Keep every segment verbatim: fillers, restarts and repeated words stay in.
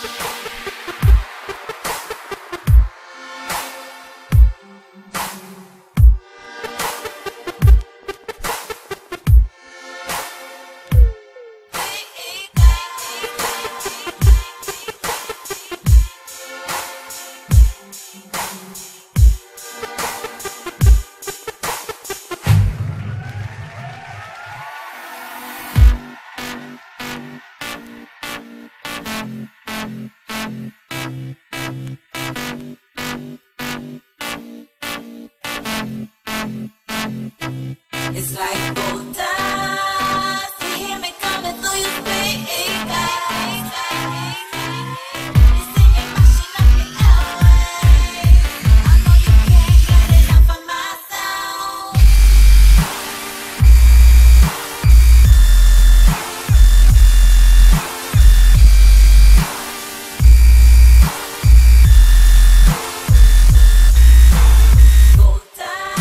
It's like gold dust. You hear me coming through your speakers. You see me mashing up your airwaves. I know you can't get enough of my sound. Gold dust.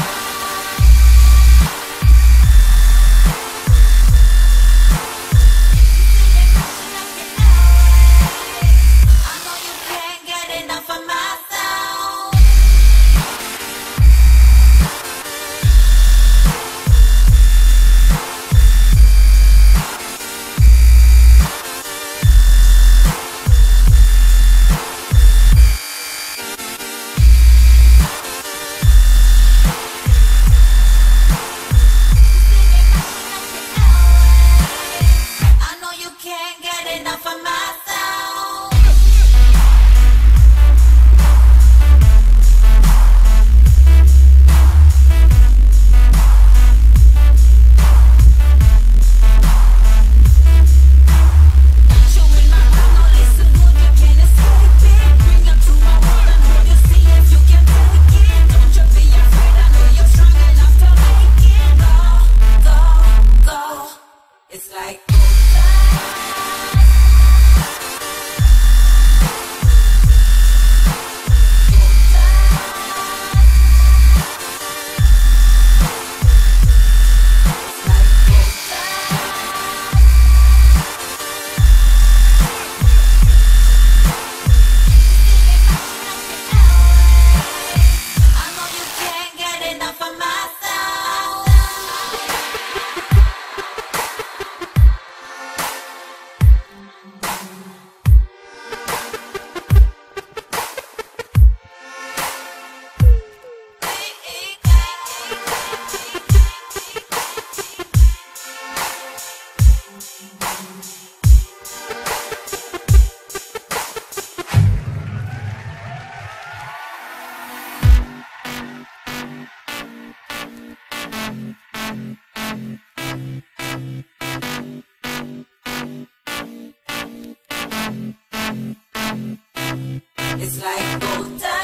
Can't get enough of my sound. Showing my power, now listen good, you can't escape it. Bring you to my world and hold you, see if you can take it. Don't you be afraid, I know you're strong enough to make it. Go, go, go. It's like it's like gold dust.